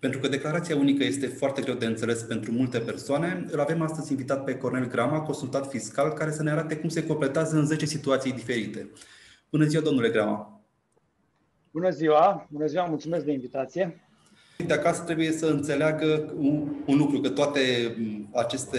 Pentru că declarația unică este foarte greu de înțeles pentru multe persoane, îl avem astăzi invitat pe Cornel Grama, consultant fiscal, care să ne arate cum se completează în 10 situații diferite. Bună ziua, domnule Grama! Bună ziua! Bună ziua! Mulțumesc de invitație! De acasă trebuie să înțeleagă un lucru, că toate aceste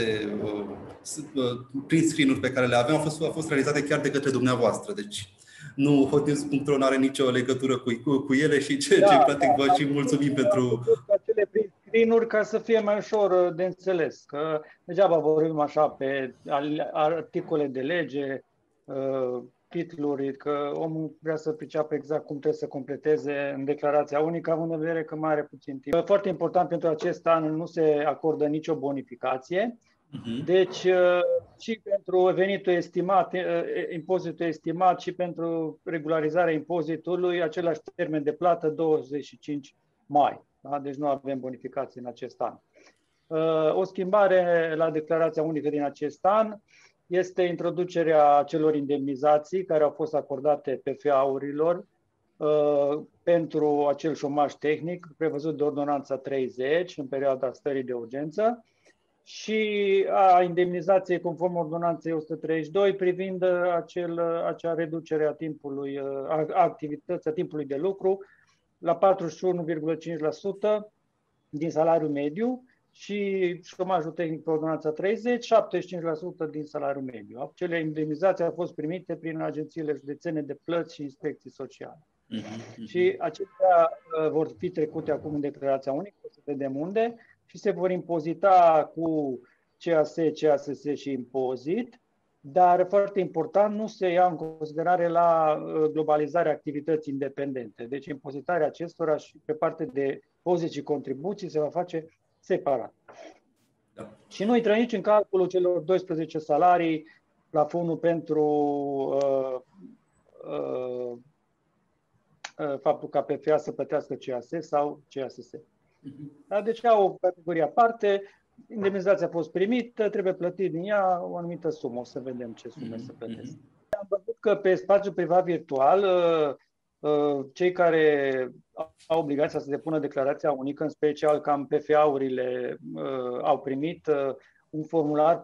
print screen-uri pe care le avem au fost realizate chiar de către dumneavoastră. Deci nu hotnews.ro nu are nicio legătură cu ele și ce practic vă și mulțumim pentru acele print screen-uri ca să fie mai ușor de înțeles. Că degeaba vorbim așa pe articole de lege, titluri, că omul vrea să priceapă exact cum trebuie să completeze în declarația unică, având în vedere că mai are puțin timp. Foarte important, pentru acest an nu se acordă nicio bonificație. Deci și pentru venitul estimat, impozitul estimat, și pentru regularizarea impozitului, același termen de plată, 25 mai. Da? Deci nu avem bonificații în acest an. O schimbare la declarația unică din acest an este introducerea celor indemnizații care au fost acordate PFA-urilor pentru acel șomaj tehnic prevăzut de Ordonanța 30 în perioada stării de urgență și a indemnizației conform Ordonanței 132 privind acea reducere a timpului, a activității, a timpului de lucru la 41,5% din salariul mediu și șomajul tehnic pe Ordonanța 30, 75% din salariul mediu. Acele indemnizații au fost primite prin agențiile județene de plăți și inspecții sociale. Și acestea vor fi trecute acum în declarația unică, o să vedem unde, și se vor impozita cu CAS, CASS și impozit, dar foarte important, nu se ia în considerare la globalizarea activității independente. Deci impozitarea acestora și pe parte de impozit și contribuții se va face separat. Da. Și nu intră nici în calculul celor 12 salarii, plafonul pentru faptul ca PFA să plătească CAS sau CASS. Da? Deci au o categorie aparte, indemnizația a fost primită, trebuie plătit din ea o anumită sumă, o să vedem ce sume să plătesc. Am văzut că pe spațiul privat virtual, cei care au obligația să depună declarația unică, în special cam PFA-urile, au primit un formular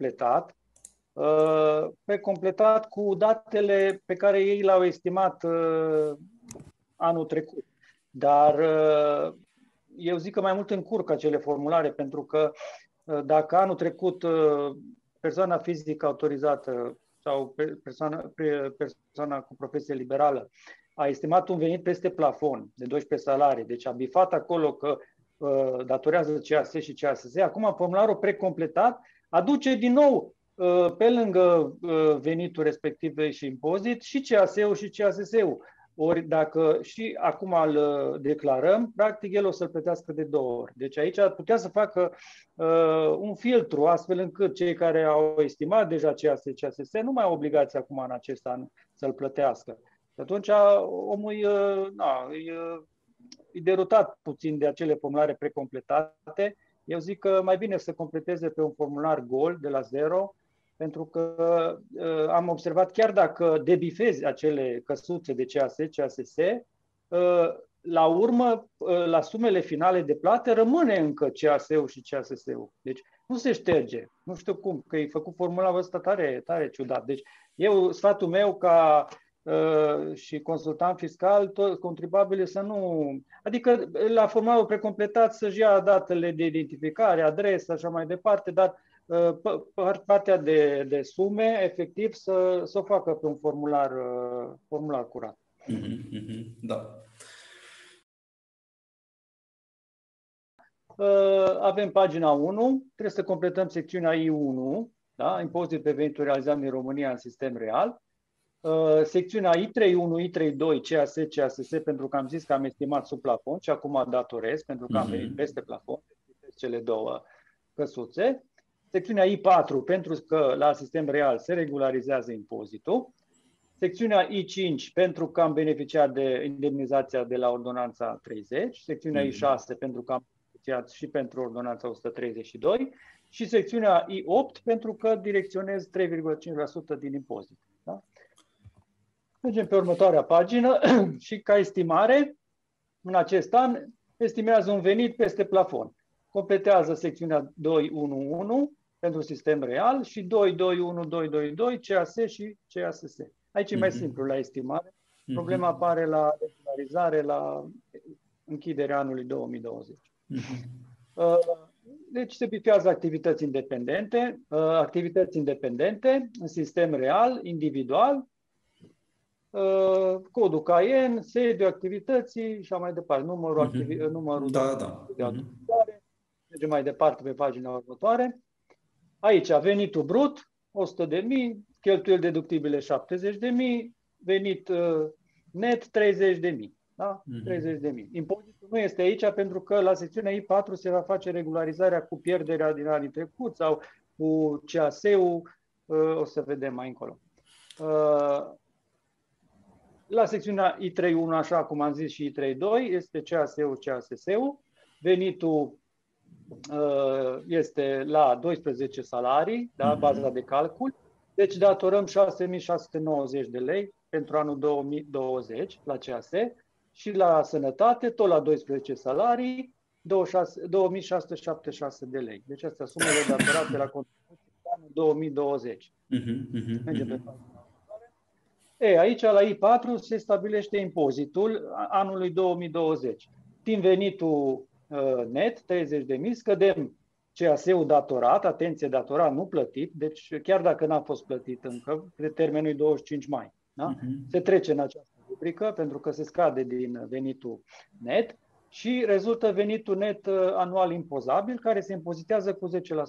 precompletat cu datele pe care ei le-au estimat anul trecut. Dar eu zic că mai mult încurcă acele formulare, pentru că dacă anul trecut persoana fizică autorizată sau persoana cu profesie liberală a estimat un venit peste plafon de 12 salarii, deci a bifat acolo că datorează CAS și CASS, acum formularul precompletat aduce din nou pe lângă venitul respectiv și impozit și CAS-ul și CASS-ul. Ori dacă și acum îl declarăm, practic el o să-l plătească de 2 ori. Deci aici ar putea să facă un filtru, astfel încât cei care au estimat deja CAS, CASS nu mai au obligația acum în acest an să-l plătească. Și atunci omul e derutat puțin de acele formulare precompletate. Eu zic că mai bine să completeze pe un formular gol de la zero, pentru că am observat, chiar dacă debifezi acele căsuțe de CAS, CASS, la urmă, la sumele finale de plată, rămâne încă CAS-ul și CASS-ul. Deci nu se șterge. Nu știu cum, că e făcut formularul ăsta tare, tare ciudat. Deci sfatul meu ca și consultant fiscal, toți contribuabilii să nu... Adică la formularul precompletat să-și ia datele de identificare, adresă, așa mai departe, dar partea de sume, efectiv, să o facă pe un formular curat. Da. Avem pagina 1, trebuie să completăm secțiunea I1, da? Impozit pe venituri realizate în România în sistem real. Secțiunea I31, I32, CAS, CASS, pentru că am zis că am estimat sub plafon și acum datorez, pentru că am venit peste plafon, cele două căsuțe. Secțiunea I4, pentru că la sistem real se regularizează impozitul. Secțiunea I5, pentru că am beneficiat de indemnizația de la Ordonanța 30. Secțiunea I6, pentru că am beneficiat și pentru Ordonanța 132. Și secțiunea I8, pentru că direcționez 3,5% din impozit. Da? Mergem pe următoarea pagină și ca estimare, în acest an, estimează un venit peste plafon. Completează secțiunea 211 pentru sistem real și 221222 CAS și CASS. Aici e mai simplu la estimare. Problema apare la regularizare, la închiderea anului 2020. Deci se bifează activități independente în sistem real, individual, codul CAIEN, sediul activității și așa mai departe, numărul de autorizare. Mergem mai departe pe pagina următoare. Aici, venitul brut, 100.000, cheltuieli deductibile 70.000, venit net 30.000. Da? 30.000. Impozitul nu este aici pentru că la secțiunea I4 se va face regularizarea cu pierderea din anii trecuți sau cu CAS-ul, o să vedem mai încolo. La secțiunea I3.1, așa cum am zis, și I3.2, este CAS-ul, CASS-ul. Venitul este la 12 salarii, da, baza de calcul. Deci datorăm 6.690 de lei pentru anul 2020 la CAS și la sănătate, tot la 12 salarii, 2.676 de lei. Deci astea sumele datorate la contribuții de anul 2020. Mergem pe pagina următoare. Aici, la I4, se stabilește impozitul anului 2020. Din venitul net, 30.000, scădem CAS-ul datorat, atenție, datorat, nu plătit, deci chiar dacă n-a fost plătit încă, termenul e 25 mai. Da? Se trece în această rubrică pentru că se scade din venitul net și rezultă venitul net anual impozabil, care se impozitează cu 10%,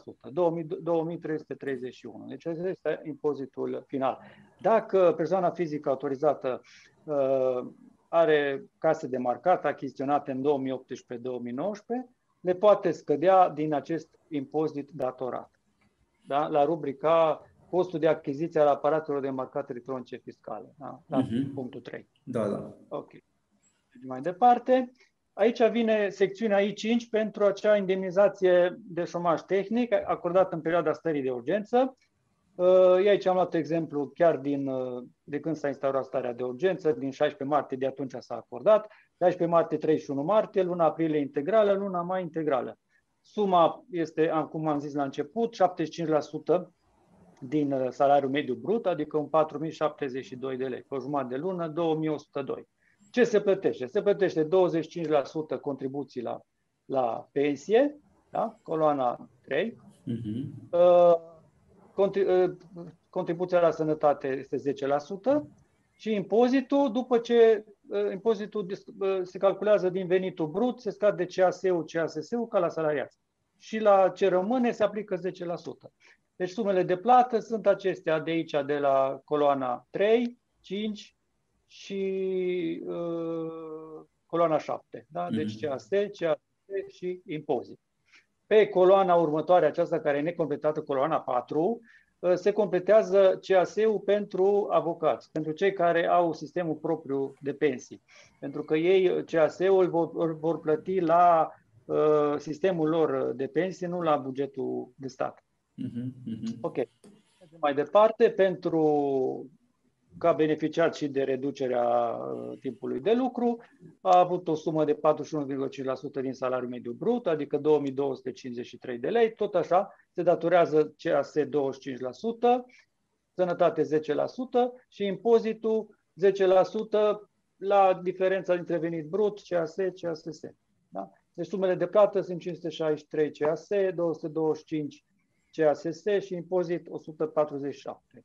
2.331. Deci acesta este impozitul final. Dacă persoana fizică autorizată are case de marcat achiziționate în 2018-2019, le poate scădea din acest impozit datorat. Da? La rubrica costul de achiziție al aparatelor de marcat electronice fiscale. Da? La punctul 3. Da. Ok. Mai departe. Aici vine secțiunea I5 pentru acea indemnizație de șomaj tehnic acordată în perioada stării de urgență. Aici am luat exemplu chiar de când s-a instaurat starea de urgență, din 16 martie de atunci s-a acordat, 16 martie, 31 martie, luna aprilie integrală, luna mai integrală. Suma este, cum am zis la început, 75% din salariul mediu brut, adică un 4.072 de lei. Pe o jumătate de lună, 2.102. Ce se plătește? Se plătește 25% contribuții la pensie, da? Coloana 3. Contribuția la sănătate este 10% și impozitul, după ce impozitul se calculează din venitul brut, se scade CAS-ul, CASS-ul ca la salariați. Și la ce rămâne se aplică 10%. Deci sumele de plată sunt acestea de aici, de la coloana 3, 5 și coloana 7. Da? Deci CAS, CAS și impozit. Pe coloana următoare, aceasta care e necompletată, coloana 4, se completează CAS-ul pentru avocați, pentru cei care au sistemul propriu de pensii. Pentru că ei CAS-ul vor plăti la sistemul lor de pensii, nu la bugetul de stat. Ok. Mai departe, ca beneficiat și de reducerea timpului de lucru, a avut o sumă de 41,5% din salariul mediu brut, adică 2.253 de lei. Tot așa, se datorează CAS 25%, sănătate 10% și impozitul 10% la diferența dintre venit brut, CAS, CASS. Da? Deci sumele de plată sunt 563 CAS, 225 CASS și impozit 147.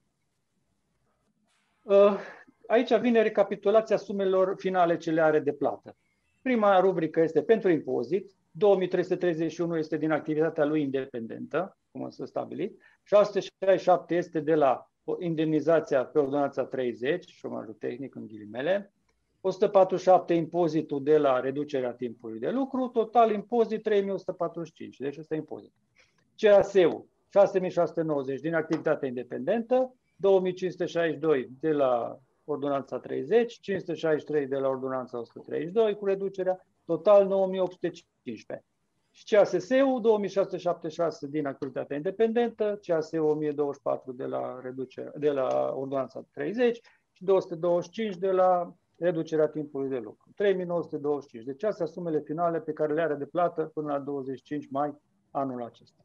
Aici vine recapitulația sumelor finale ce le are de plată. Prima rubrică este pentru impozit, 2331 este din activitatea lui independentă, cum s-a stabilit, 667 este de la indemnizația pe ordonanța 30, șomajul tehnic în ghilimele, 147 impozitul de la reducerea timpului de lucru, total impozit 3145, deci ăsta e impozit. CAS-ul 6690 din activitatea independentă, 2562 de la ordonanța 30, 563 de la ordonanța 132 cu reducerea, total 9815. Și CASS-ul 2676 din activitatea independentă, CAS-ul 1024 de la ordonanța 30 și 225 de la reducerea timpului de lucru. 3.925. Deci astea sumele finale pe care le are de plată până la 25 mai anul acesta.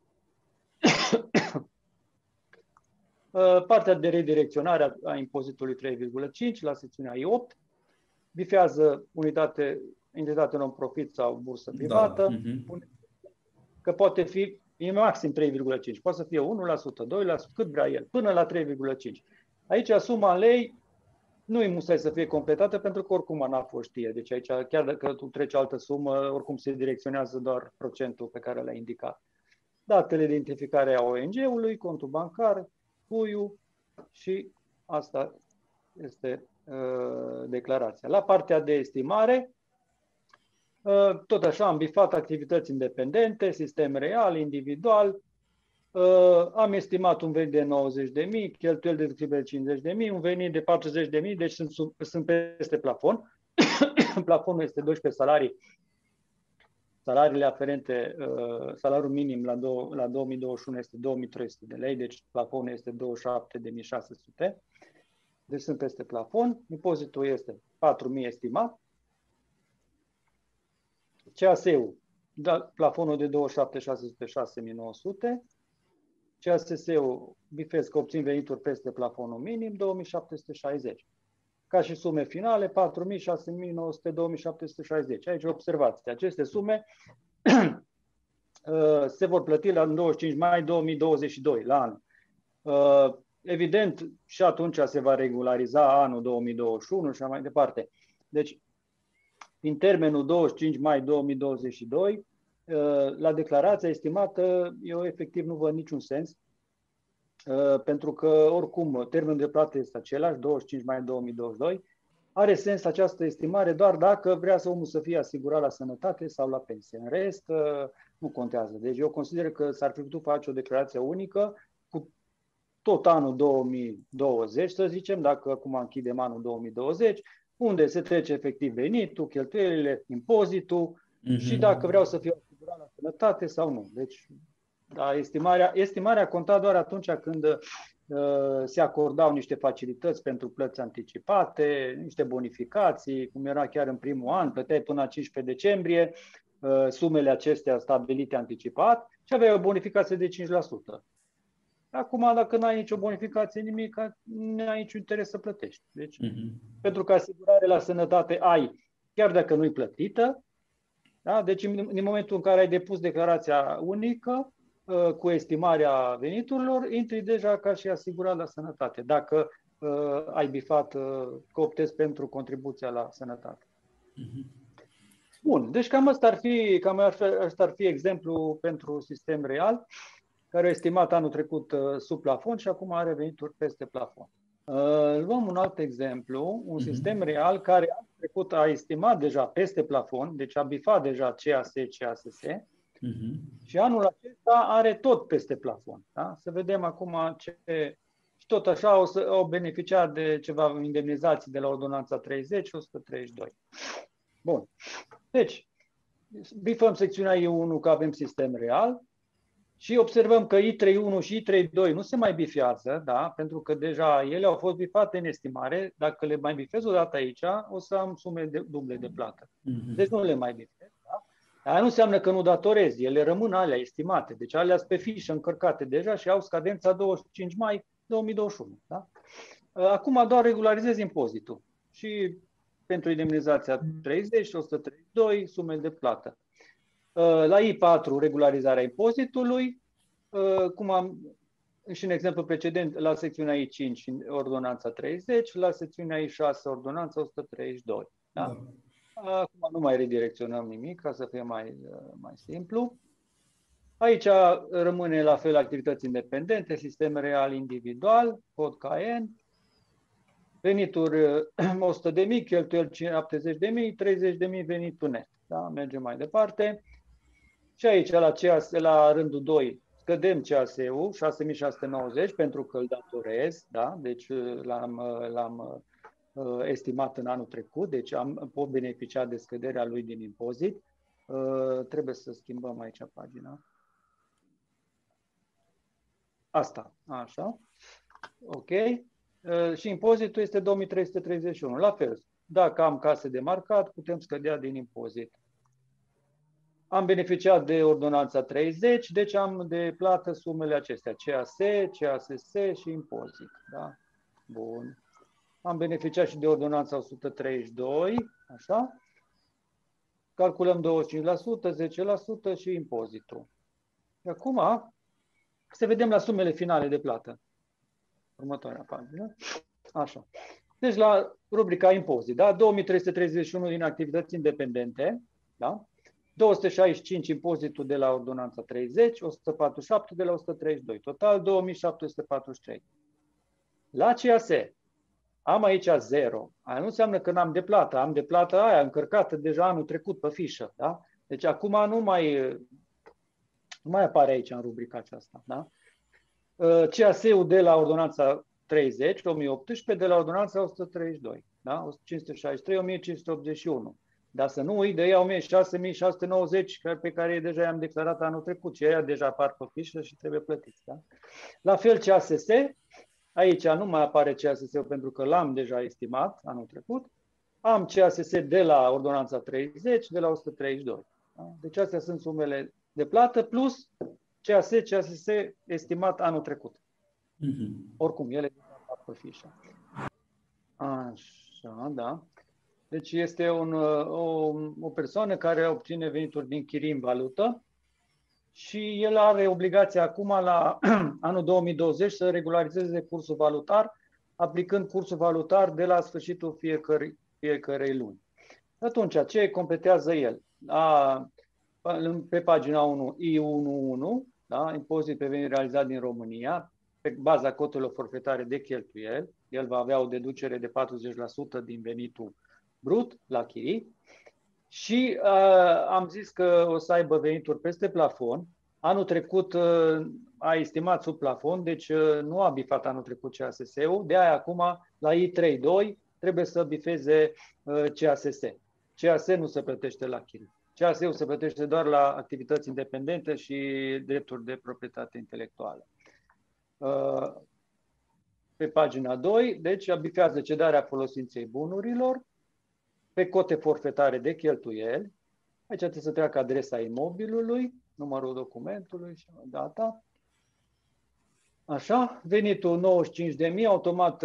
Partea de redirecționare a impozitului 3,5 la secțiunea I8 bifează entitate non-profit sau bursă privată, că poate fi maxim 3,5, poate să fie 1%, 2%, cât vrea el, până la 3,5. Aici suma în lei nu e musai să fie completată pentru că oricum ANAF o știe. Deci aici, chiar dacă tu treci altă sumă, oricum se direcționează doar procentul pe care l-ai indicat. Datele de identificare a ONG-ului, contul bancar, puiul și asta este declarația. La partea de estimare, tot așa am bifat activități independente, sistem real, individual, am estimat un venit de 90.000, cheltuieli deductibile de 50.000, un venit de 40.000, deci sunt peste plafon. Plafonul este 12 salarii. Salariile aferente, salariul minim la 2021 este 2.300 de lei, deci plafonul este 27.600. Deci sunt peste plafon. Impozitul este 4.000 estimat. CAS-ul, plafonul de 27.600, 6.900. CASS-ul bifez că obțin venituri peste plafonul minim, 2.760. Ca și sume finale, 4.000, 6.900, 2.760. Aici observați, aceste sume se vor plăti la 25 mai 2022, la anul. Evident, și atunci se va regulariza anul 2021 și mai departe. Deci, în termenul 25 mai 2022, la declarația estimată, eu efectiv nu văd niciun sens, pentru că oricum termenul de plată este același, 25 mai 2022, are sens această estimare doar dacă vrea să omul să fie asigurat la sănătate sau la pensie. În rest, nu contează. Deci eu consider că s-ar fi putut face o declarație unică cu tot anul 2020, să zicem, dacă acum închidem anul 2020, unde se trece efectiv venitul, cheltuielile, impozitul și dacă vreau să fiu asigurat la sănătate sau nu. Deci, da, estimarea conta doar atunci când se acordau niște facilități pentru plăți anticipate, niște bonificații, cum era chiar în primul an, plăteai până la 15 decembrie, sumele acestea stabilite anticipat și aveai o bonificație de 5%. Acum, dacă nu ai nicio bonificație, nimic, nu ai niciun interes să plătești. Deci, pentru că asigurare la sănătate ai, chiar dacă nu-i plătită, da? Deci în momentul în care ai depus declarația unică, cu estimarea veniturilor, intri deja ca și asigurat la sănătate, dacă ai bifat că optezi pentru contribuția la sănătate. Bun, deci cam asta ar fi exemplu pentru sistem real, care a estimat anul trecut sub plafon și acum are venituri peste plafon. Luăm un alt exemplu, un sistem real care anul trecut a estimat deja peste plafon, deci a bifat deja CAS, CASS, și anul acesta are tot peste plafon. Da? Să vedem acum ce... Și tot așa au beneficiat de ceva indemnizații de la ordonanța 30 și 132. Bun. Deci, bifăm secțiunea I1 că avem sistem real și observăm că I31 și I32 nu se mai bifează, da? Pentru că deja ele au fost bifate în estimare. Dacă le mai bifez o dată aici, o să am sume duble de plată. Deci nu le mai bifez. Aia nu înseamnă că nu datorezi, ele rămân alea estimate, deci alea sunt pe fișă încărcate deja și au scadența 25 mai 2021. Da? Acum doar regularizez impozitul și pentru indemnizația 30 și 132 sume de plată. La I4 regularizarea impozitului, cum am și în exemplu precedent la secțiunea I5 ordonanța 30, la secțiunea I6 ordonanța 132. Da? Acum nu mai redirecționăm nimic ca să fie mai simplu. Aici rămâne la fel activități independente, sistem real individual, cod KN, venituri 100.000, cheltuieli 70.000, 30.000 venitul net. Da? Mergem mai departe. Și aici la rândul 2 scădem CAS-ul 6.690 pentru că îl datorez, da? Deci l-am estimat în anul trecut, deci pot beneficia de scăderea lui din impozit. Trebuie să schimbăm aici pagina. Asta, așa. Ok. Și impozitul este 2331. La fel, Dacă am case de marcat, putem scădea din impozit. Am beneficiat de ordonanța 30, deci am de plată sumele acestea, CAS, CASS și impozit. Da? Bun. Am beneficiat și de ordonanța 132, așa. Calculăm 25%, 10% și impozitul. Și acum să vedem la sumele finale de plată. Următoarea pagină. Așa. Deci la rubrica impozit, da? 2331 din activități independente, da? 265 impozitul de la ordonanța 30, 147 de la 132, total 2743. La CAS am aici 0. Aia nu înseamnă că n-am de plată, am de plată aia încărcată deja anul trecut pe fișă, da? Deci acum nu mai apare aici în rubrica aceasta, da? CAS-ul de la ordonanța 30, 2018, de la ordonanța 132, da? 563, 1581. Dar să nu uit de ea 1690 pe care deja i-am declarat anul trecut și ea deja apar pe fișă și trebuie plătiți. Da? La fel CASS, aici nu mai apare CASS-ul pentru că l-am deja estimat anul trecut. Am CASS de la ordonanța 30, de la 132. Da? Deci astea sunt sumele de plată plus CASS estimat anul trecut. Oricum, ele apar pe fișă. Așa, da. Deci este o persoană care obține venituri din chirii în valută și el are obligația acum la anul 2020 să regularizeze cursul valutar, aplicând cursul valutar de la sfârșitul fiecărei luni. Atunci, ce completează el? Pe pagina 1, I11, da? Impozit pe venit realizat din România, pe baza cotelor forfetare de cheltuieli, el va avea o deducere de 40% din venitul brut la chirii și am zis că o să aibă venituri peste plafon. Anul trecut a estimat sub plafon, deci nu a bifat anul trecut CASS-ul, de aia acum la I32 trebuie să bifeze CASS. CAS nu se plătește la chirii. CAS-ul se plătește doar la activități independente și drepturi de proprietate intelectuală. Pe pagina 2, deci bifează cedarea folosinței bunurilor, pe cote forfetare de cheltuieli, aici trebuie să treacă adresa imobilului, numărul documentului și data. Așa, venitul 95.000, automat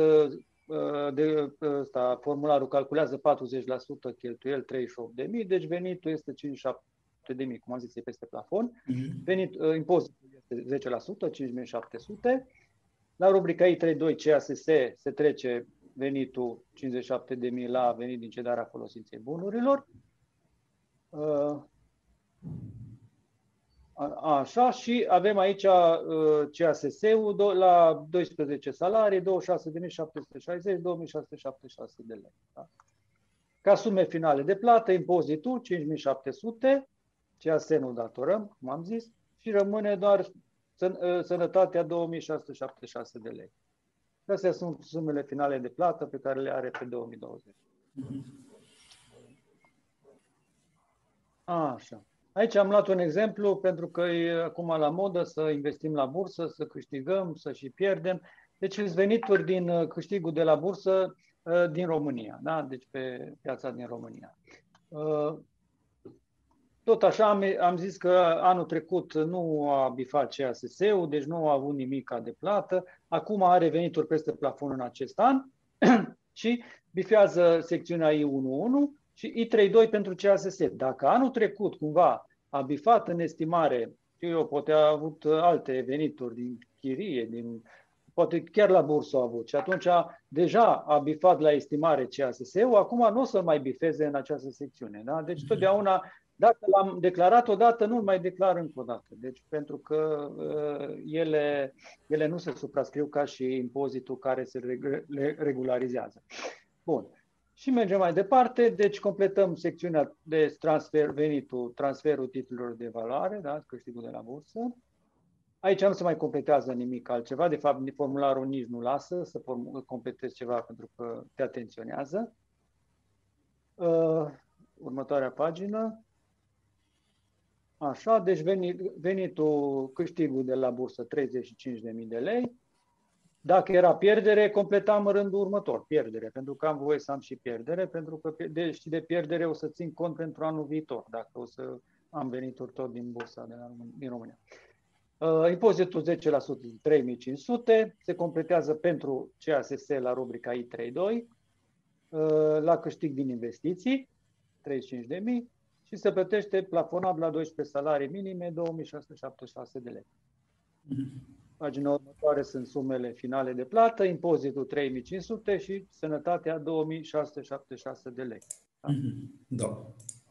formularul calculează 40% cheltuieli 38.000, deci venitul este 57.000, cum am zis, e peste plafon. Impozitul este 10%, 5.700. La rubrica I32 CASS se trece venitul 57.000 la venit din cedarea folosinței bunurilor. Așa, și avem aici CASS-ul la 12 salarii, 26.760, 2.676 de lei. Da? Ca sume finale de plată, impozitul 5.700, CAS nu datorăm, cum am zis, și rămâne doar sănătatea 2.676 de lei. Astea sunt sumele finale de plată pe care le are pe 2020. Așa. Aici am luat un exemplu pentru că e acum la modă să investim la bursă, să câștigăm, să și pierdem. Deci sunt venituri din câștigul de la bursă din România, da? Deci pe piața din România. Tot așa am zis că anul trecut nu a bifat CASS-ul, deci nu a avut nimic de plată. Acum are venituri peste plafon în acest an și bifează secțiunea I11 și I32 pentru CASS. Dacă anul trecut cumva a bifat în estimare, poate a avut alte venituri din chirie, poate chiar la bursă a avut și atunci deja a bifat la estimare CASS-ul, acum nu o să mai bifeze în această secțiune. Da? Deci totdeauna, dacă l-am declarat odată, nu-l mai declar încă o dată. Deci pentru că ele nu se suprascriu ca și impozitul care se regularizează. Bun. Și mergem mai departe, deci completăm secțiunea de transferul titlurilor de valoare, da, câștigul de la bursă. Aici nu se mai completează nimic altceva, de fapt formularul nici nu lasă să completezi ceva pentru că te atenționează. Următoarea pagină. Așa, deci venitul câștigul de la bursă 35.000 de lei. Dacă era pierdere, completam în rândul următor, pierdere, pentru că am voie să am și pierdere, pentru că de pierdere o să țin cont pentru anul viitor, dacă o să am venituri tot din bursa din România. Impozitul 10% din 3.500 se completează pentru CASS la rubrica I32, la câștig din investiții, 35.000, și se plătește plafonat la 12 salarii minime, 2.676 de lei. Pagina următoare sunt sumele finale de plată, impozitul 3.500 și sănătatea 2.676 de lei. Da.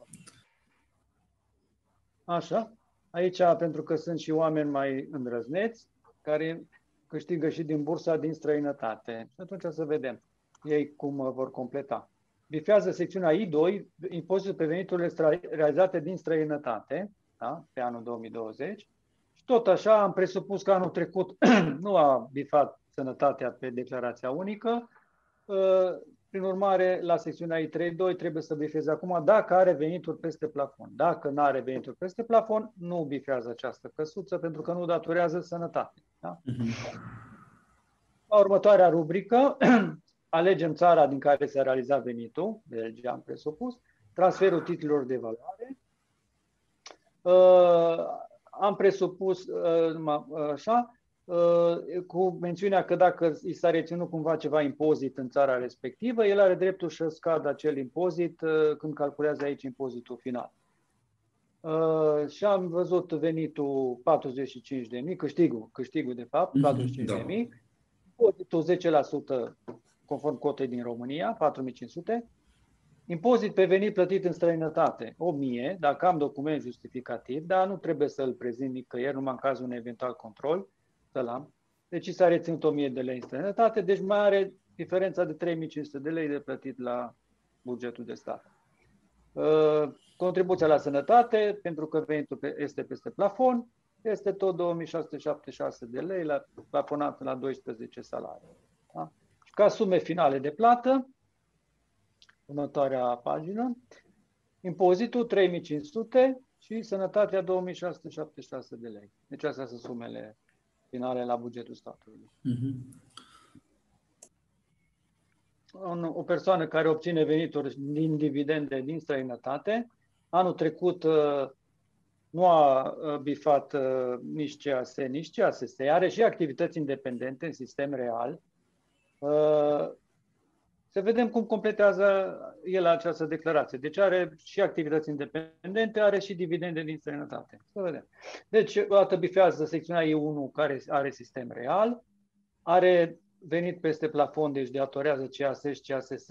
Așa. Aici, pentru că sunt și oameni mai îndrăzneți, care câștigă și din bursa din străinătate. Și atunci o să vedem ei cum vor completa. Bifează secțiunea I2, impozitul pe veniturile realizate din străinătate, da? Pe anul 2020. Și tot așa am presupus că anul trecut nu a bifat sănătatea pe declarația unică. Prin urmare, la secțiunea I3.2 trebuie să bifeze acum dacă are venituri peste plafon. Dacă nu are venituri peste plafon, nu bifează această căsuță pentru că nu datorează sănătate. Da? La următoarea rubrică, alegem țara din care s-a realizat venitul, Belgia am presupus, transferul titlurilor de valoare. Am presupus așa, cu mențiunea că dacă i s-a reținut cumva ceva impozit în țara respectivă, el are dreptul să scadă acel impozit când calculează aici impozitul final. Și am văzut venitul 45.000, câștigul de fapt, 45.000, impozitul 10% conform cotei din România, 4.500, impozit pe venit plătit în străinătate, 1.000, dacă am document justificativ, dar nu trebuie să îl prezint nicăieri, numai în cazul unui eventual control, să-l am. Deci s-a reținut 1.000 de lei în străinătate, deci mai are diferența de 3.500 de lei de plătit la bugetul de stat. Contribuția la sănătate, pentru că venitul este peste plafon, este tot 2.676 de lei, plafonat la 12 salarii. Da? Și ca sume finale de plată, următoarea pagină, impozitul 3.500 și sănătatea 2.676 de lei. Deci astea sunt sumele finale la bugetul statului. O persoană care obține venituri din dividende din străinătate, anul trecut nu a bifat nici CAS, nici CASS, are și activități independente în sistem real. Să vedem cum completează el această declarație. Deci are și activități independente, are și dividende din străinătate. Să vedem. Deci, o dată bifează secțiunea I1 care are sistem real, are venit peste plafon, deci datorează CAS și CASS.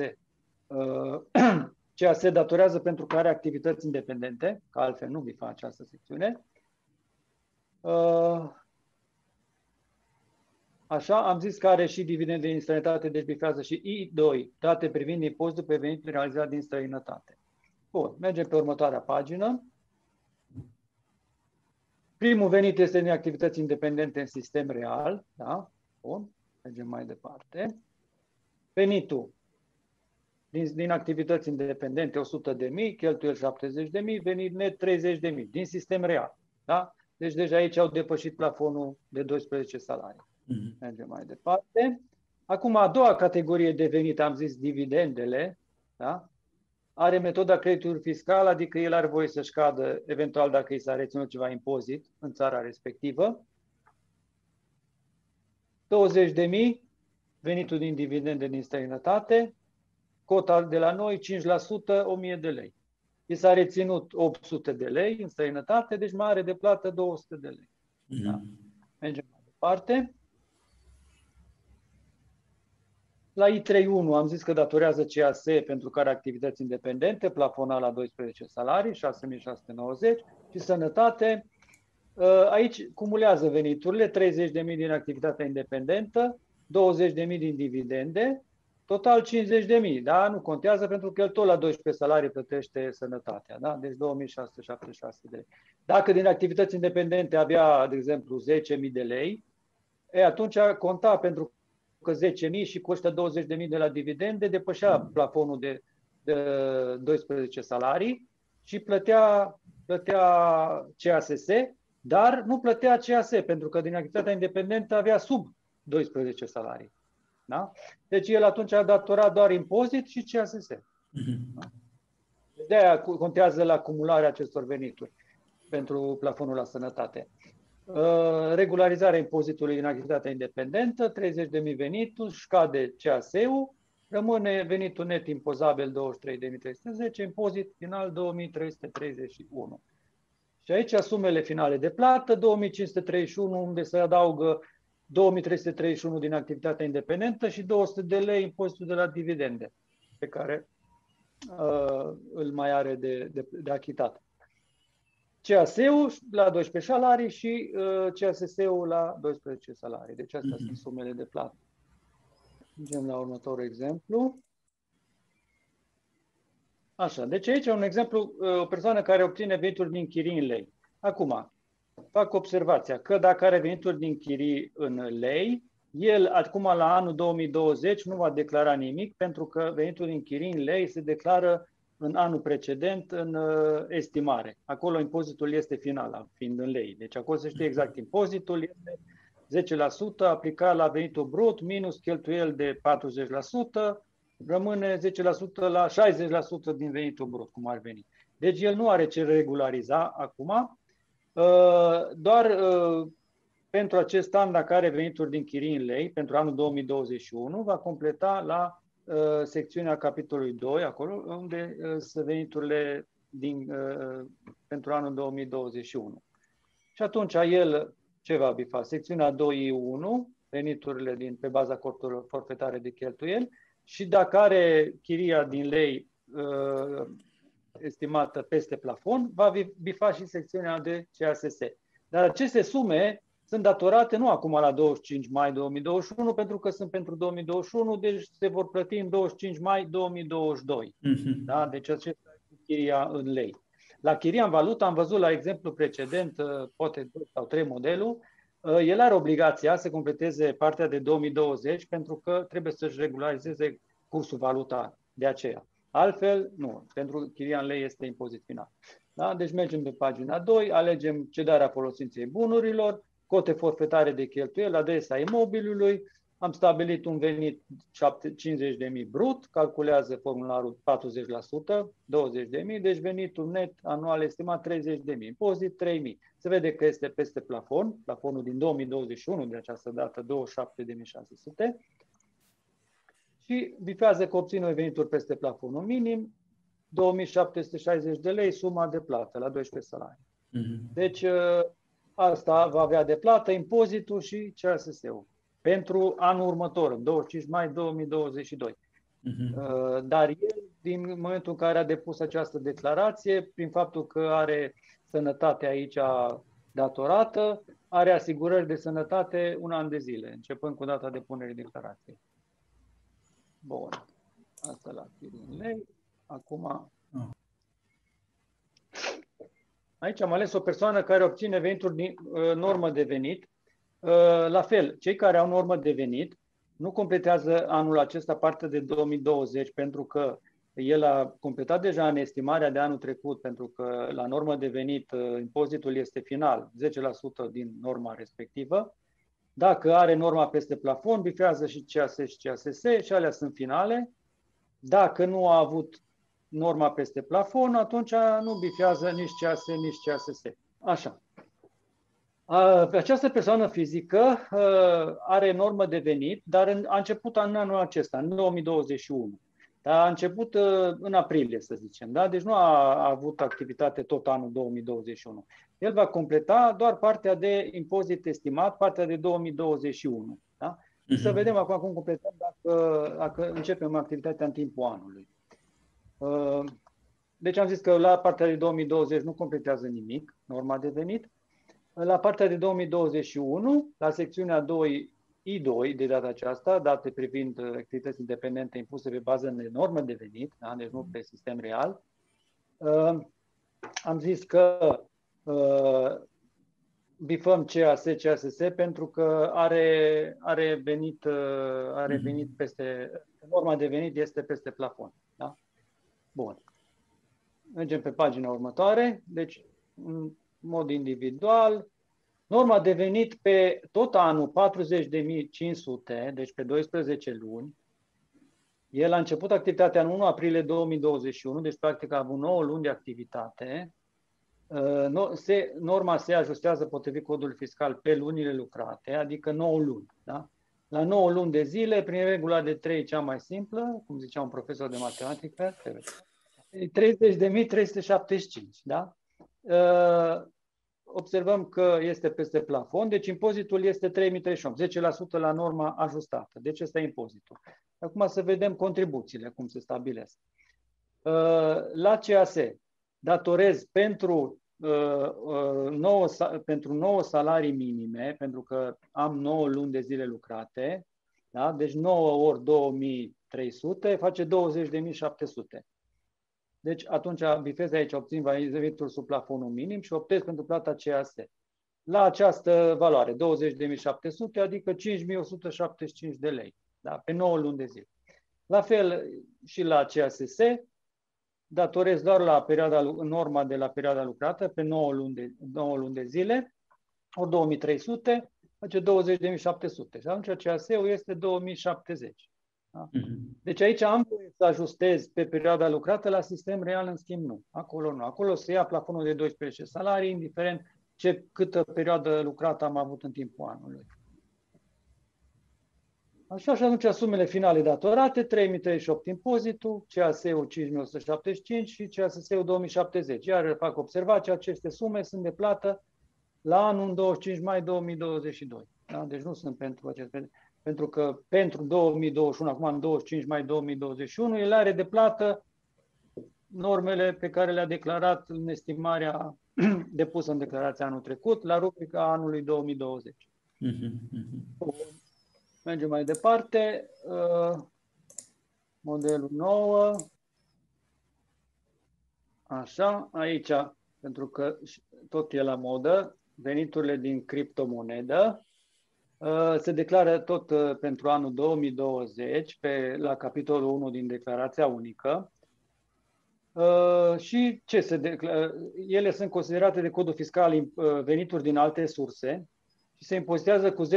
CAS datorează pentru că are activități independente, că altfel nu bifa această secțiune. Așa, am zis că are și dividende din străinătate, deci bifează și I2, date privind impozitul pe venit realizat din străinătate. Bun, mergem pe următoarea pagină. Primul venit este din activități independente în sistem real. Da? Bun, mergem mai departe. Venitul din activități independente 100.000, cheltuieli 70.000, venit net 30.000, din sistem real. Da? Deci deja aici au depășit plafonul de 12 salarii. Mergem mai departe. Acum, a doua categorie de venit, am zis dividendele, da? Are metoda creditului fiscal, adică el are voie să-și cadă, eventual dacă i s-a reținut ceva impozit în țara respectivă. 20.000, venitul din dividende din străinătate, cota de la noi 5%, 1.000 de lei. I s-a reținut 800 de lei în străinătate, deci mai are de plată 200 de lei. Da? Mergem mai departe. La I31 am zis că datorează CAS pentru care activități independente, plafonat la 12 salarii, 6.690, și sănătate. Aici cumulează veniturile, 30.000 din activitatea independentă, 20.000 din dividende, total 50.000, da? Nu contează pentru că el tot la 12 salarii plătește sănătatea, da? Deci 2.676 de lei. Dacă din activități independente avea, de exemplu, 10.000 de lei, atunci conta pentru că 10.000 și costă 20.000 de la dividende, depășea plafonul de 12 salarii și plătea CASS, dar nu plătea CAS, pentru că din activitatea independentă avea sub 12 salarii. Da? Deci el atunci a datorat doar impozit și CASS. Da? De-aia contează la acumularea acestor venituri pentru plafonul la sănătate. Regularizarea impozitului în activitatea independentă, 30.000 venituri, scade CAS-ul, rămâne venitul net impozabil 23.310, impozit final 2.331. Și aici sumele finale de plată, 2.531, unde se adaugă 2.331 din activitatea independentă și 200 de lei impozitul de la dividende, pe care îl mai are de achitat. CAS-ul la 12 salarii și CASS-ul la 12 salarii. Deci astea sunt sumele de plată. Mergem la următorul exemplu. Așa, deci aici e un exemplu, o persoană care obține venituri din chirii în lei. Acum, fac observația că dacă are venituri din chirii în lei, el acum la anul 2020 nu va declara nimic, pentru că venitul din chirii în lei se declară în anul precedent în estimare. Acolo impozitul este final, fiind în lei. Deci acolo se știe exact impozitul este 10% aplicat la venitul brut minus cheltuieli de 40%, rămâne 10% la 60% din venitul brut, cum ar veni. Deci el nu are ce regulariza acum, doar pentru acest an, dacă are venituri din chirii în lei, pentru anul 2021, va completa la secțiunea capitolului 2, acolo unde sunt veniturile pentru anul 2021. Și atunci el ce va bifa? Secțiunea 2I1, veniturile pe baza costurilor forfetare de cheltuieli, și dacă are chiria din lei estimată peste plafon, va bifa și secțiunea de CASS. Dar aceste sume sunt datorate nu acum la 25 mai 2021, pentru că sunt pentru 2021, deci se vor plăti în 25 mai 2022. Da? Deci acesta este chiria în lei. La chiria în valută, am văzut la exemplu precedent, poate 2 sau 3 modelul, el are obligația să completeze partea de 2020 pentru că trebuie să-și regularizeze cursul valutar de aceea. Altfel, nu. Pentru chiria în lei este impozit final. Da? Deci mergem pe pagina 2, alegem cedarea folosinței bunurilor, cote forfetare de cheltuieli, adresa imobilului, am stabilit un venit 50.000 brut, calculează formularul 40%, 20.000, deci venitul net anual estimat 30.000, impozit 3.000. Se vede că este peste plafon, plafonul din 2021, de această dată 27.600, și bifează că obține venituri peste plafonul minim, 2.760 de lei, suma de plată la 12 salarii. Deci asta va avea de plată impozitul și CASS-ul pentru anul următor, 25 mai 2022. Dar el, din momentul în care a depus această declarație, prin faptul că are sănătate aici datorată, are asigurări de sănătate un an de zile, începând cu data depunerii declarației. Bun. Asta la chirii în lei. Acum... Aici am ales o persoană care obține venituri din normă de venit. La fel, cei care au normă de venit nu completează anul acesta partea de 2020 pentru că el a completat deja în estimarea de anul trecut, pentru că la normă de venit impozitul este final, 10% din norma respectivă. Dacă are norma peste plafon, bifează și CAS și CASS și alea sunt finale. Dacă nu a avut norma peste plafon, atunci nu bifează nici CAS, nici CASS. Așa. Această persoană fizică are normă de venit, dar a început în anul acesta, în 2021. Dar a început în aprilie, să zicem. Da? Deci nu a avut activitate tot anul 2021. El va completa doar partea de impozit estimat, partea de 2021. Da? Să vedem acum cum completăm dacă începem activitatea în timpul anului. Deci am zis că la partea de 2020 nu completează nimic, norma de venit. La partea de 2021, la secțiunea 2I2, de data aceasta, date privind activități independente impuse pe bază de normă de venit, da? Deci nu pe sistem real, am zis că bifăm CAS, CASS pentru că are venit peste, norma de venit este peste plafon. Da? Bun. Mergem pe pagina următoare. Deci, în mod individual, Norma a devenit pe tot anul 40.500, deci pe 12 luni. El a început activitatea în 1 aprilie 2021, deci practic a avut 9 luni de activitate. Norma se ajustează potrivit codului fiscal pe lunile lucrate, adică 9 luni. Da? La 9 luni de zile, prin regula de 3 cea mai simplă, cum zicea un profesor de matematică, 30.375. Da? Observăm că este peste plafon, deci impozitul este 3.038, 10% la norma ajustată. Deci ăsta e impozitul. Acum să vedem contribuțiile, cum se stabilesc. La CAS datorez pentru 9 salarii minime, pentru că am 9 luni de zile lucrate, da? Deci 9 ori 2.300 face 20.700. Deci atunci bifez aici, obțin venitul sub plafonul minim și optez pentru plata CAS. La această valoare, 20.700, adică 5.175 de lei, da? Pe 9 luni de zile. La fel și la CASS, datorez doar la norma de la perioada lucrată, pe 9 luni de zile, ori 2300, face 20.700. Și atunci CAS-ul este 2070. Da? Deci aici am voie să ajustez pe perioada lucrată, la sistem real, în schimb nu. Acolo nu. Acolo se ia plafonul de 12 salarii, indiferent câtă perioadă lucrată am avut în timpul anului. Așa, și atunci sumele finale datorate, 3.038 impozitul, CAS-ul 5.175 și CASS-ul 2070. Iar fac observația, aceste sume sunt de plată la anul 25 mai 2022. Da? Deci nu sunt pentru că pentru 2021, acum în 25 mai 2021, el are de plată normele pe care le-a declarat în estimarea depusă în declarația anul trecut, la rubrica anului 2020. Mergem mai departe. Modelul 9. Așa, aici, pentru că tot e la modă, veniturile din criptomonedă se declară tot pentru anul 2020 la capitolul 1 din declarația unică. Și ce se declară? Ele sunt considerate de codul fiscal venituri din alte surse și se impozitează cu 10%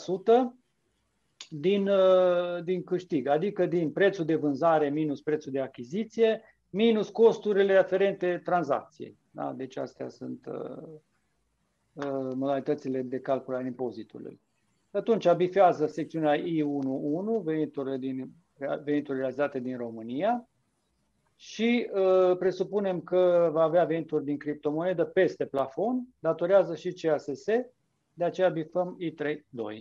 din câștig, adică din prețul de vânzare minus prețul de achiziție, minus costurile aferente tranzacției. Da? Deci astea sunt modalitățile de calcul al impozitului. Atunci bifează secțiunea I11, veniturile realizate din România, și presupunem că va avea venituri din criptomonedă peste plafon, datorează și CASS, de aceea bifăm I32.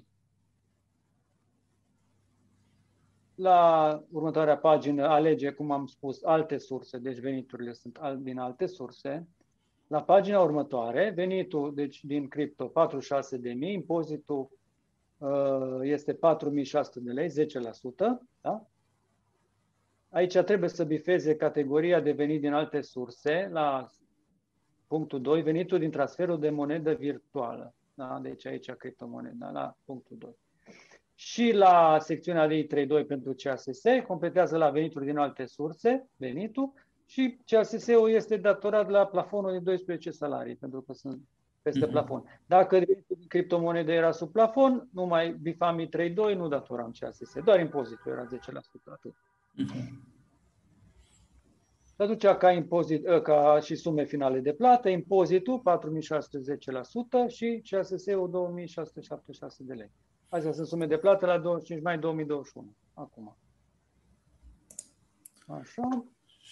La următoarea pagină alege, cum am spus, alte surse, deci veniturile sunt din alte surse. La pagina următoare, venitul deci, din cripto 46.000, impozitul este 4.600 de lei, 10%. Da? Aici trebuie să bifeze categoria de venit din alte surse, la punctul 2, venitul din transferul de monedă virtuală. Da? Deci aici criptomoneda, la punctul 2. Și la secțiunea de I32 pentru CASS, completează la venituri din alte surse, venitul, și CASS-ul este datorat la plafonul de 12 salarii, pentru că sunt peste plafon. Dacă venitul din criptomonedă era sub plafon, numai bifam I32, nu datoram CASS, doar impozitul era 10%, atât. Atunci, ca și sume finale de plată, impozitul 4.610% și CASS-ul 2.676 de lei. Astea sunt sume de plată la 25 mai 2021. Acum. Așa.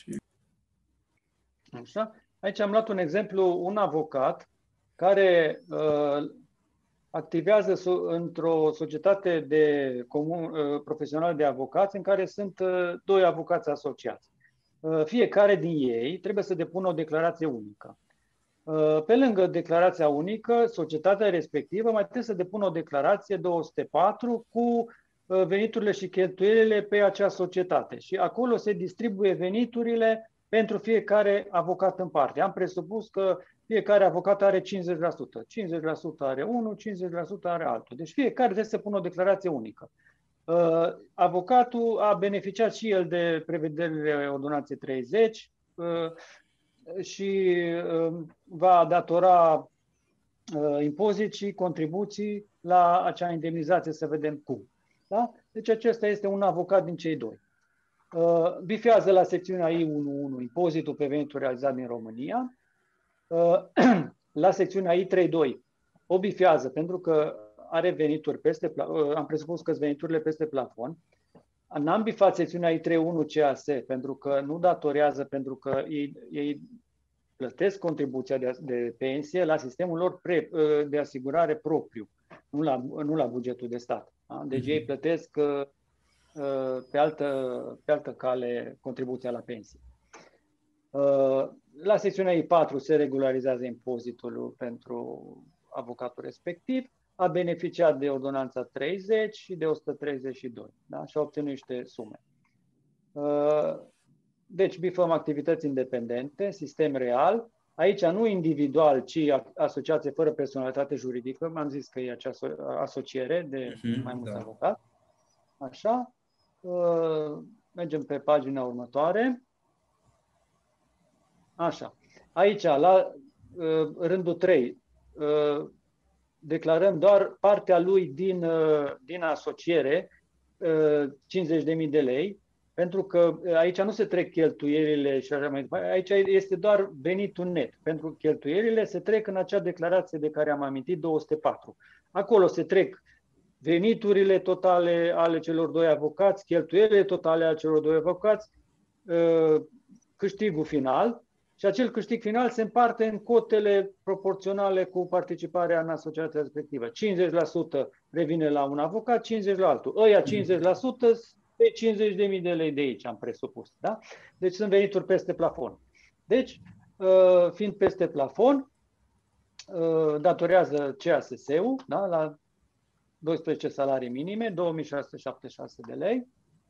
Așa. Aici am luat un exemplu, un avocat care activează într-o societate profesională de avocați în care sunt 2 avocați asociați. Fiecare din ei trebuie să depună o declarație unică. Pe lângă declarația unică, societatea respectivă mai trebuie să depună o declarație 204 cu veniturile și cheltuielile pe acea societate. Și acolo se distribuie veniturile pentru fiecare avocat în parte. Am presupus că fiecare avocat are 50%. 50% are unul, 50% are altul. Deci fiecare trebuie să pună o declarație unică. Avocatul a beneficiat și el de prevederile ordonanței 30 și va datora impozit și contribuții la acea indemnizație, să vedem cum. Da? Deci acesta este un avocat din cei doi. Bifează la secțiunea I11 impozitul pe venituri realizat din România. La secțiunea I32 o bifează pentru că are venituri peste plafon, am presupus că veniturile peste plafon. N-am bifat secțiunea I31 CAS pentru că nu datorează, pentru că ei plătesc contribuția de pensie la sistemul lor de asigurare propriu, nu la bugetul de stat. Da? Deci ei plătesc pe altă cale contribuția la pensie. La secțiunea I4 se regularizează impozitul pentru avocatul respectiv, a beneficiat de ordonanța 30 și de 132, da? Și a obținut niște sume. Deci bifăm activități independente, sistem real, aici nu individual, ci asociație fără personalitate juridică, m-am zis că e acea asociere de mai mulți avocați. Așa, mergem pe pagina următoare. Așa, aici, la rândul 3, declarăm doar partea lui din asociere, 50.000 de lei, pentru că aici nu se trec cheltuielile și așa mai departe, aici este doar venitul net. Pentru cheltuielile se trec în acea declarație de care am amintit, 204. Acolo se trec veniturile totale ale celor doi avocați, cheltuielile totale ale celor doi avocați, câștigul final. Și acel câștig final se împarte în cotele proporționale cu participarea în asociația respectivă. 50% revine la un avocat, 50% la altul. Ăia 50% pe 50.000 de lei de aici, am presupus. Da? Deci sunt venituri peste plafon. Deci, fiind peste plafon, datorează CASS-ul, da? La 12 salarii minime, 2676 de lei.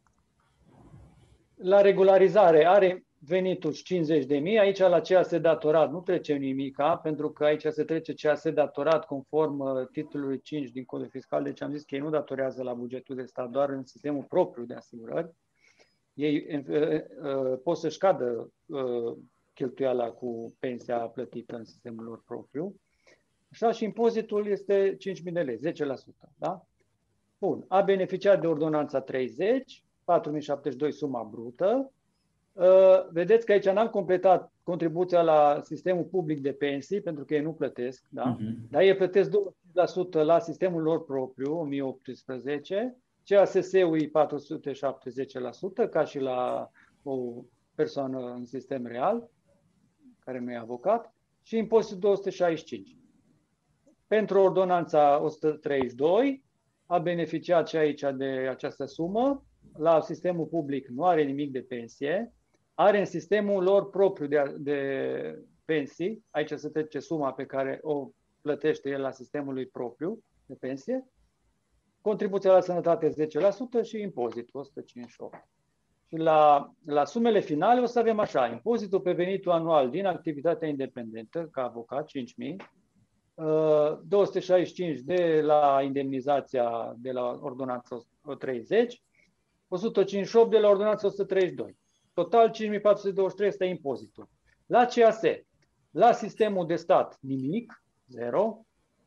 La regularizare are venituri 50.000, aici la CAS datorat nu trece nimica, pentru că aici se trece CAS datorat conform titlului 5 din Codul Fiscal, deci am zis că ei nu datorează la bugetul de stat, doar în sistemul propriu de asigurări. Ei pot să-și cadă cheltuiala cu pensia plătită în sistemul lor propriu. Așa, și impozitul este 5.000 de lei, 10%. Da? Bun, a beneficiat de ordonanța 30, 4.072 suma brută. Vedeți că aici n-am completat contribuția la sistemul public de pensii, pentru că ei nu plătesc, da? Dar ei plătesc 20% la sistemul lor propriu, 1018, CASS-ul e 470%, ca și la o persoană în sistem real, care nu e avocat, și impozitul 265. Pentru ordonanța 132 a beneficiat și aici de această sumă. La sistemul public nu are nimic de pensie, are în sistemul lor propriu de pensii, aici se trece suma pe care o plătește el la sistemul lui propriu de pensie, contribuția la sănătate 10% și impozitul 158. Și la sumele finale o să avem așa, impozitul pe venitul anual din activitatea independentă, ca avocat, 5.000, 265 de la indemnizația de la ordonanța 30, 158 de la ordonanța 132. Total 5423 este impozitul. La CAS, la sistemul de stat nimic, 0.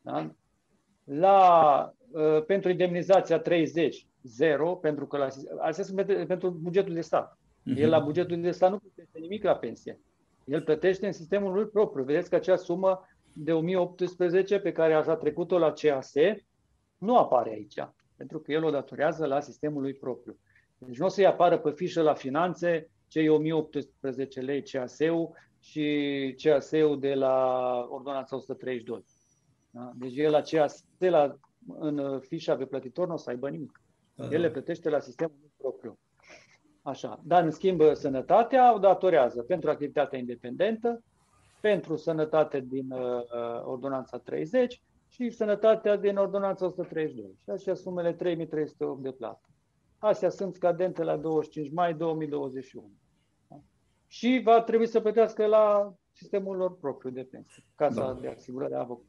Da? Pentru indemnizația 30, 0, pentru că astea sunt pentru bugetul de stat. El la bugetul de stat nu plătește nimic la pensie. El plătește în sistemul lui propriu. Vedeți că acea sumă de 1018 pe care așa trecut-o la CAS nu apare aici, pentru că el o datorează la sistemul lui propriu. Deci nu o să-i apară pe fișă la finanțe cei 1018 lei CAS-ul și CAS-ul de la ordonanța 132. Da? Deci el la CAS, în fișa pe plătitor, nu o să aibă nimic. El le plătește la sistemul lui propriu. Așa. Dar, în schimb, sănătatea o datorează pentru activitatea independentă, pentru sănătate din ordonanța 30 și sănătatea din ordonanța 132. Și astea sumele 3.308 de plată. Astea sunt scadente la 25 mai 2021. Da? Și va trebui să plătească la sistemul lor propriu de pensie, Casa de Asigurare a Avocat.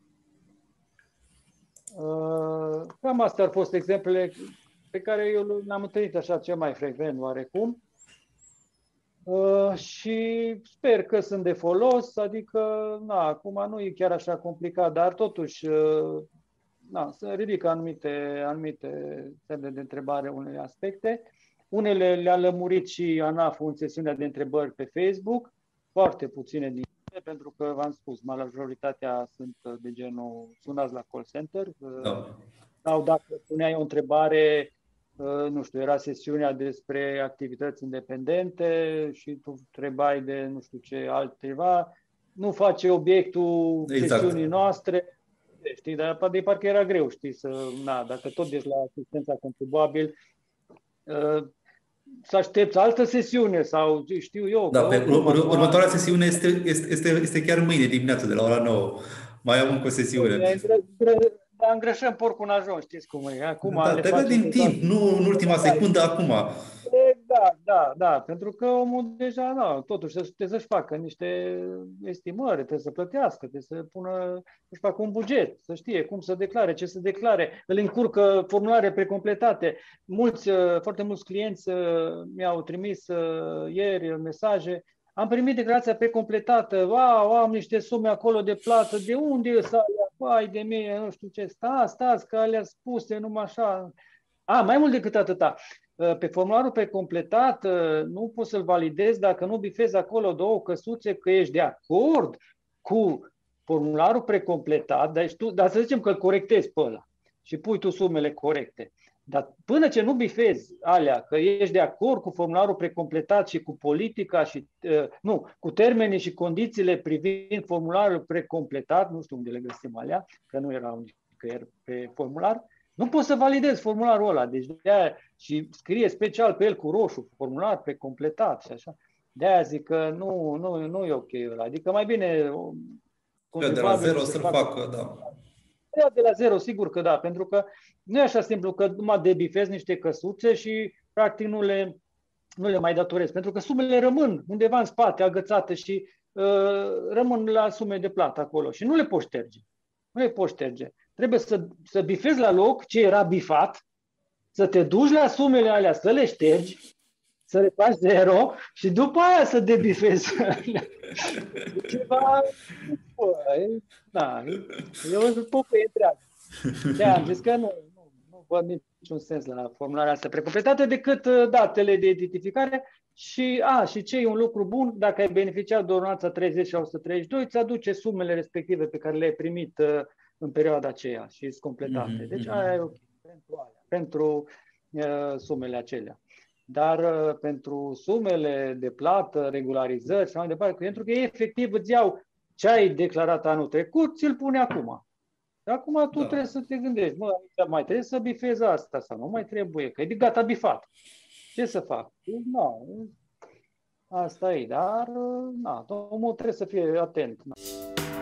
Cam astea au fost exemplele pe care eu le-am întâlnit așa cel mai frecvent, oarecum. Și sper că sunt de folos, adică, acum nu e chiar așa complicat, dar totuși, se ridică anumite semne de întrebare unele aspecte. Unele le-a lămurit și ANAF-ul în sesiunea de întrebări pe Facebook, foarte puține din ele, pentru că, v-am spus, majoritatea sunt de genul sunați la call center, sau dacă puneai o întrebare, nu știu, era sesiunea despre activități independente și tu întrebai de nu știu ce altceva, nu face obiectul sesiunii noastre, știi, dar de parcă era greu, știi, dacă tot ești la asistența contribuabil, să aștepți altă sesiune sau știu eu. Da, următoarea sesiune este chiar mâine dimineață, de la ora 9. Mai am încă o sesiune. Dar îngrășăm porcul în ajun, știți cum e. Acum trebuie din timp, nu în ultima secundă, acum. Da, pentru că omul deja, totuși trebuie să-și facă niște estimări, trebuie să plătească, trebuie să-și facă un buget, să știe cum să declare, ce să declare, îl încurcă formulare precompletate. Foarte mulți clienți mi-au trimis ieri mesaje. Am primit declarația precompletată, am niște sume acolo de plată, de unde e să alea? Vai de mine, nu știu ce, stați, că alea spuse numai așa. Mai mult decât atâta, pe formularul precompletat nu poți să-l validezi dacă nu bifezi acolo două căsuțe că ești de acord cu formularul precompletat, dar să zicem că îl corectezi pe ăla și pui tu sumele corecte. Dar până ce nu bifezi alea, că ești de acord cu formularul precompletat și cu politica și, cu termenii și condițiile privind formularul precompletat, nu știu unde le găsim alea, că nu erau nicăieri pe formular, nu poți să validezi formularul ăla. Deci de-aia și scrie special pe el cu roșu, formular precompletat și așa. De-aia zic că nu e ok ăla. Adică mai bine... De la zero să-l facă, da. De la zero, sigur că da, pentru că nu e așa simplu că numai debifezi niște căsuțe și practic nu le mai datorezi, pentru că sumele rămân undeva în spate, agățate și rămân la sume de plată acolo și nu le poți șterge. Trebuie să bifezi la loc ce era bifat, să te duci la sumele alea, să le ștergi, să le faci zero și după aia să debifezi. Ceva... E o poveste întreagă. Am zis că nu văd niciun sens la formularea asta precompletată decât datele de identificare și ce e un lucru bun, dacă ai beneficiat de ordonanța 30 sau 132, îți aduce sumele respective pe care le-ai primit în perioada aceea și sunt completate. Deci aia e ok pentru sumele acelea. Dar pentru sumele de plată, regularizări și mai departe, pentru că ei efectiv îți iau ce ai declarat anul trecut, ți-l pune acum. Acum tu trebuie să te gândești, mai trebuie să bifezi asta sau nu mai trebuie, că e gata bifat. Ce să fac? Asta e, dar omul trebuie să fie atent.